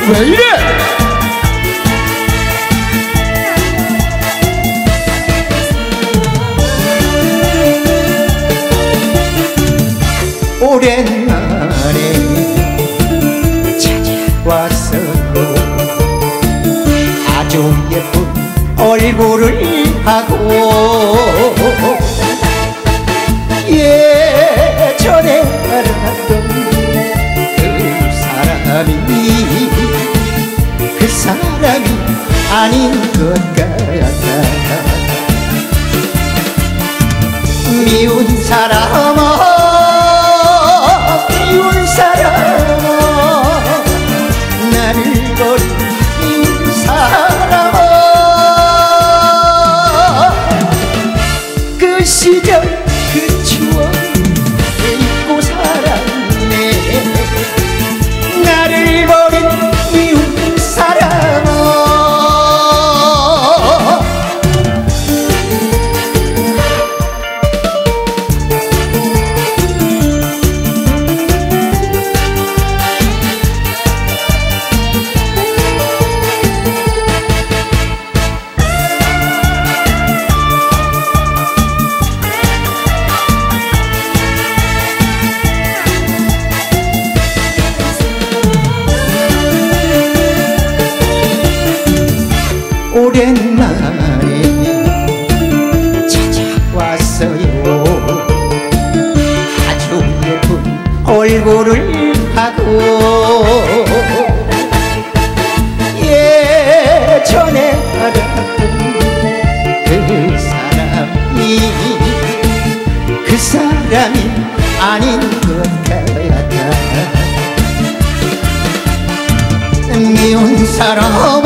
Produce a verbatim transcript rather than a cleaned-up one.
왜 이래? 오랜만에 찾아왔어요. 아주 예쁜 얼굴을 하고 예전에 알았던 그 사람이 그 사람이 아닌 것 같아. 미운 사람아, 미운 사람아, 나를 버린 미운 사람아, 그 시절 그 추억 잊고 살았네. 나를 버린 미운 사람아. 오랜만에 찾아왔어요. 아주 예쁜 얼굴을 하고 예전에 알았던 그 사람이 그 사람이 아닌 것 같아. 미운 사람